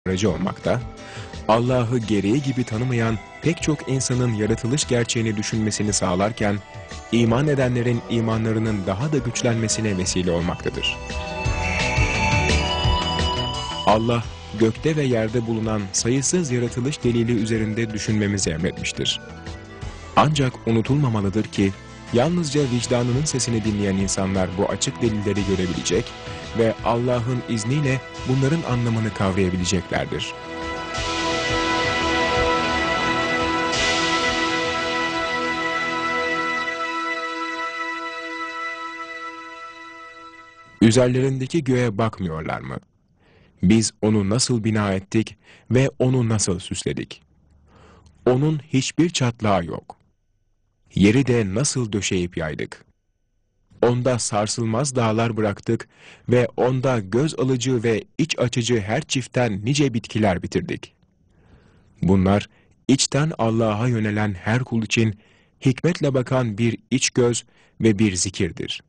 aracı olmakta, Allah'ı gereği gibi tanımayan pek çok insanın yaratılış gerçeğini düşünmesini sağlarken, iman edenlerin imanlarının daha da güçlenmesine vesile olmaktadır. Allah, gökte ve yerde bulunan sayısız yaratılış delili üzerinde düşünmemizi emretmiştir. Ancak unutulmamalıdır ki, yalnızca vicdanının sesini dinleyen insanlar bu açık delilleri görebilecek ve Allah'ın izniyle bunların anlamını kavrayabileceklerdir. Üzerlerindeki göğe bakmıyorlar mı? Biz onu nasıl bina ettik ve onu nasıl süsledik? Onun hiçbir çatlağı yok. Yeri de nasıl döşeyip yaydık? Onda sarsılmaz dağlar bıraktık ve onda göz alıcı ve iç açıcı her çiftten nice bitkiler bitirdik. Bunlar içten Allah'a yönelen her kul için hikmetle bakan bir iç göz ve bir zikirdir.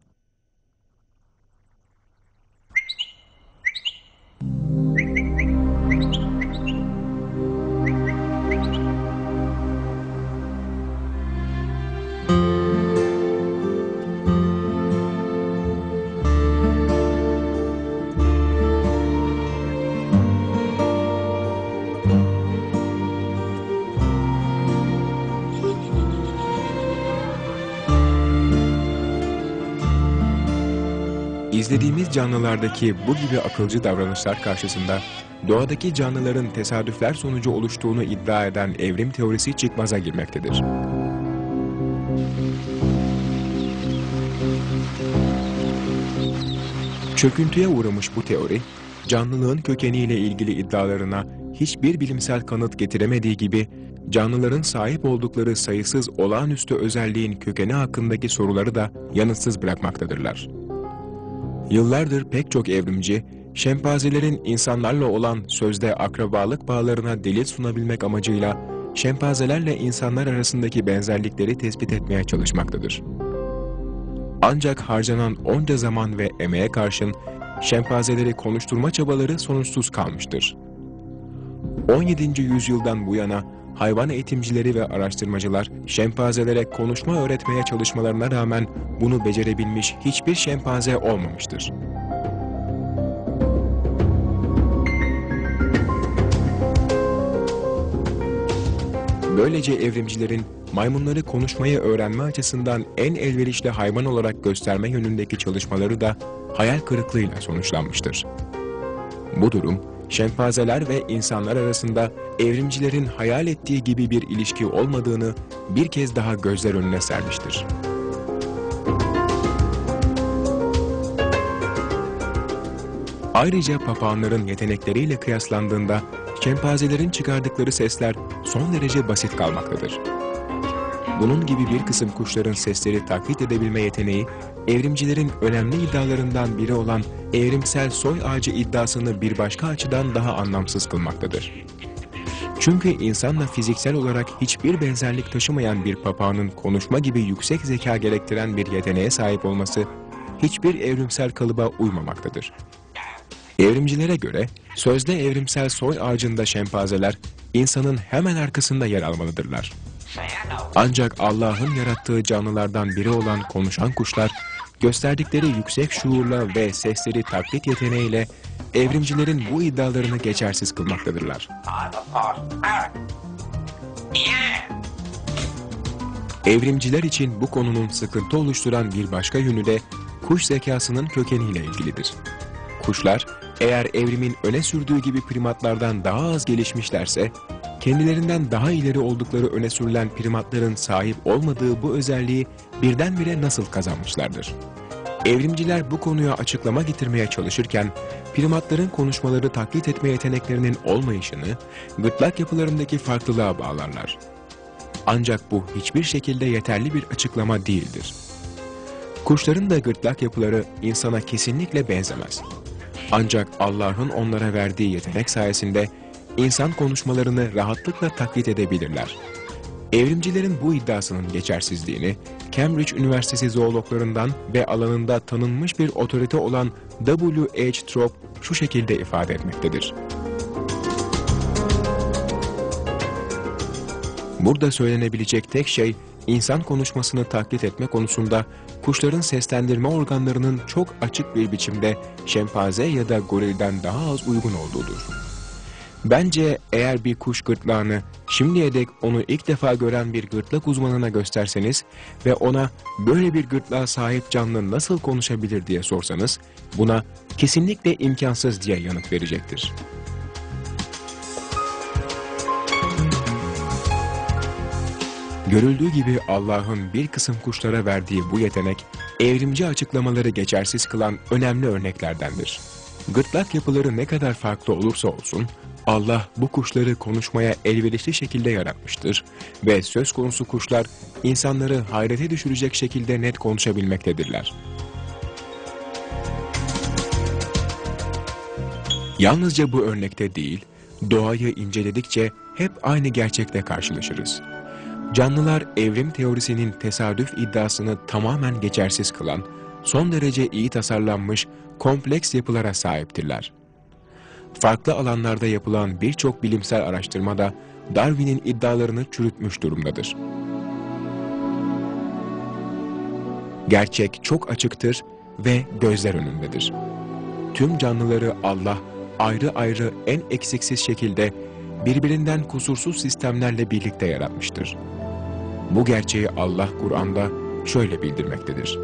İzlediğimiz canlılardaki bu gibi akılcı davranışlar karşısında doğadaki canlıların tesadüfler sonucu oluştuğunu iddia eden evrim teorisi çıkmaza girmektedir. Çöküntüye uğramış bu teori, canlılığın kökeniyle ilgili iddialarına hiçbir bilimsel kanıt getiremediği gibi, canlıların sahip oldukları sayısız olağanüstü özelliğin kökeni hakkındaki soruları da yanıtsız bırakmaktadırlar. Yıllardır pek çok evrimci, şempanzelerin insanlarla olan sözde akrabalık bağlarına delil sunabilmek amacıyla şempanzelerle insanlar arasındaki benzerlikleri tespit etmeye çalışmaktadır. Ancak harcanan onca zaman ve emeğe karşın şempanzeleri konuşturma çabaları sonuçsuz kalmıştır. 17. yüzyıldan bu yana hayvan eğitimcileri ve araştırmacılar şempanzelere konuşma öğretmeye çalışmalarına rağmen bunu becerebilmiş hiçbir şempanze olmamıştır. Böylece evrimcilerin maymunları konuşmayı öğrenme açısından en elverişli hayvan olarak gösterme yönündeki çalışmaları da hayal kırıklığıyla sonuçlanmıştır. Bu durum, şempanzeler ve insanlar arasında evrimcilerin hayal ettiği gibi bir ilişki olmadığını bir kez daha gözler önüne sermiştir. Ayrıca papağanların yetenekleriyle kıyaslandığında şempanzelerin çıkardıkları sesler son derece basit kalmaktadır. Bunun gibi bir kısım kuşların sesleri taklit edebilme yeteneği, evrimcilerin önemli iddialarından biri olan evrimsel soy ağacı iddiasını bir başka açıdan daha anlamsız kılmaktadır. Çünkü insanla fiziksel olarak hiçbir benzerlik taşımayan bir papağanın konuşma gibi yüksek zeka gerektiren bir yeteneğe sahip olması, hiçbir evrimsel kalıba uymamaktadır. Evrimcilere göre, sözde evrimsel soy ağacında şempanzeler, insanın hemen arkasında yer almalıdırlar. Ancak Allah'ın yarattığı canlılardan biri olan konuşan kuşlar, gösterdikleri yüksek şuurla ve sesleri taklit yeteneğiyle evrimcilerin bu iddialarını geçersiz kılmaktadırlar. Evrimciler için bu konunun sıkıntı oluşturan bir başka yönü de kuş zekasının kökeniyle ilgilidir. Kuşlar, eğer evrimin öne sürdüğü gibi primatlardan daha az gelişmişlerse, kendilerinden daha ileri oldukları öne sürülen primatların sahip olmadığı bu özelliği birdenbire nasıl kazanmışlardır? Evrimciler bu konuya açıklama getirmeye çalışırken, primatların konuşmaları taklit etme yeteneklerinin olmayışını, gırtlak yapılarındaki farklılığa bağlarlar. Ancak bu hiçbir şekilde yeterli bir açıklama değildir. Kuşların da gırtlak yapıları insana kesinlikle benzemez. Ancak Allah'ın onlara verdiği yetenek sayesinde insan konuşmalarını rahatlıkla taklit edebilirler. Evrimcilerin bu iddiasının geçersizliğini, Cambridge Üniversitesi zoologlarından ve alanında tanınmış bir otorite olan W. H. Thorp şu şekilde ifade etmektedir. Burada söylenebilecek tek şey, insan konuşmasını taklit etme konusunda kuşların seslendirme organlarının çok açık bir biçimde şempanze ya da gorilden daha az uygun olduğudur. Bence eğer bir kuş gırtlağını şimdiye dek onu ilk defa gören bir gırtlak uzmanına gösterseniz ve ona böyle bir gırtlağa sahip canlı nasıl konuşabilir diye sorsanız, buna kesinlikle imkansız diye yanıt verecektir. Görüldüğü gibi Allah'ın bir kısım kuşlara verdiği bu yetenek, evrimci açıklamaları geçersiz kılan önemli örneklerdendir. Gırtlak yapıları ne kadar farklı olursa olsun, Allah bu kuşları konuşmaya elverişli şekilde yaratmıştır ve söz konusu kuşlar insanları hayrete düşürecek şekilde net konuşabilmektedirler. Yalnızca bu örnekte değil, doğayı inceledikçe hep aynı gerçekle karşılaşırız. Canlılar evrim teorisinin tesadüf iddiasını tamamen geçersiz kılan, son derece iyi tasarlanmış, kompleks yapılara sahiptirler. Farklı alanlarda yapılan birçok bilimsel araştırmada Darwin'in iddialarını çürütmüş durumdadır. Gerçek çok açıktır ve gözler önündedir. Tüm canlıları Allah ayrı ayrı en eksiksiz şekilde birbirinden kusursuz sistemlerle birlikte yaratmıştır. Bu gerçeği Allah Kur'an'da şöyle bildirmektedir.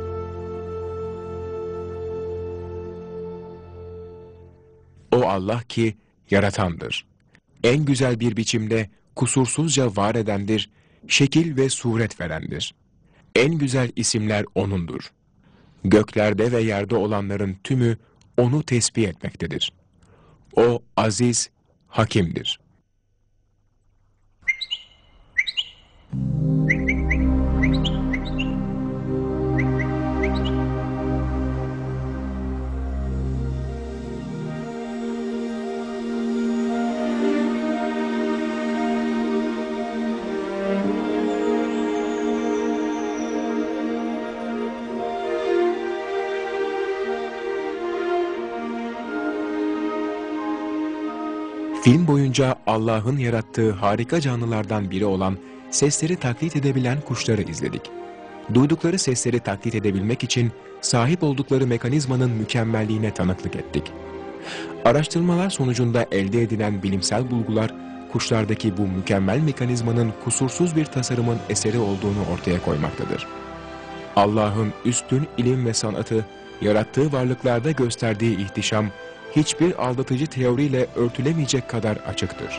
O Allah ki yaratandır. En güzel bir biçimde kusursuzca var edendir, şekil ve suret verendir. En güzel isimler O'nundur. Göklerde ve yerde olanların tümü O'nu tesbih etmektedir. O aziz, hakimdir. Film boyunca Allah'ın yarattığı harika canlılardan biri olan sesleri taklit edebilen kuşları izledik. Duydukları sesleri taklit edebilmek için sahip oldukları mekanizmanın mükemmelliğine tanıklık ettik. Araştırmalar sonucunda elde edilen bilimsel bulgular, kuşlardaki bu mükemmel mekanizmanın kusursuz bir tasarımın eseri olduğunu ortaya koymaktadır. Allah'ın üstün ilim ve sanatı, yarattığı varlıklarda gösterdiği ihtişam, hiçbir aldatıcı teoriyle örtülemeyecek kadar açıktır.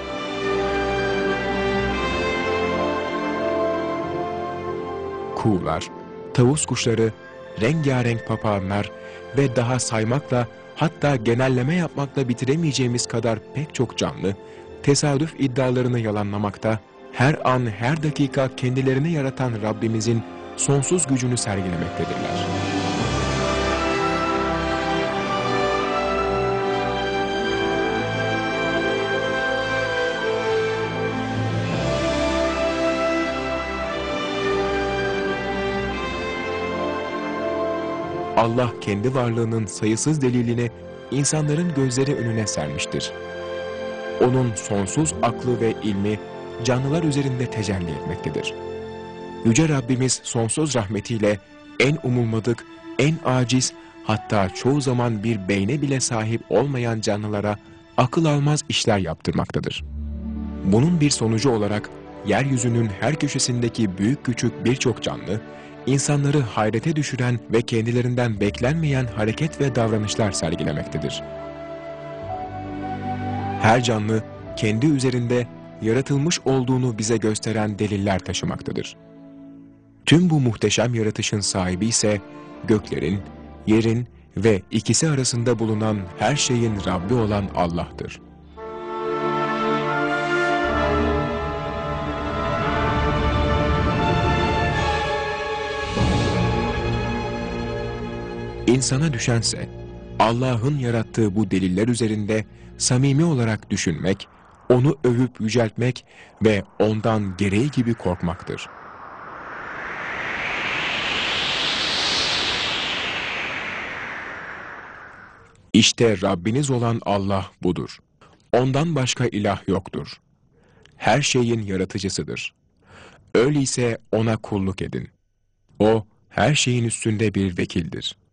Kuğular, tavus kuşları, rengarenk papağanlar ve daha saymakla, hatta genelleme yapmakla bitiremeyeceğimiz kadar pek çok canlı, tesadüf iddialarını yalanlamakta, her an her dakika kendilerini yaratan Rabbimizin sonsuz gücünü sergilemektedirler. Allah kendi varlığının sayısız delilini insanların gözleri önüne sermiştir. Onun sonsuz aklı ve ilmi canlılar üzerinde tecelli etmektedir. Yüce Rabbimiz sonsuz rahmetiyle en umulmadık, en aciz, hatta çoğu zaman bir beyne bile sahip olmayan canlılara akıl almaz işler yaptırmaktadır. Bunun bir sonucu olarak yeryüzünün her köşesindeki büyük küçük birçok canlı, insanları hayrete düşüren ve kendilerinden beklenmeyen hareket ve davranışlar sergilemektedir. Her canlı, kendi üzerinde yaratılmış olduğunu bize gösteren deliller taşımaktadır. Tüm bu muhteşem yaratışın sahibi ise göklerin, yerin ve ikisi arasında bulunan her şeyin Rabbi olan Allah'tır. İnsana düşense, Allah'ın yarattığı bu deliller üzerinde samimi olarak düşünmek, onu övüp yüceltmek ve ondan gereği gibi korkmaktır. İşte Rabbiniz olan Allah budur. Ondan başka ilah yoktur. her şeyin yaratıcısıdır. Öyleyse ona kulluk edin. O, her şeyin üstünde bir vekildir.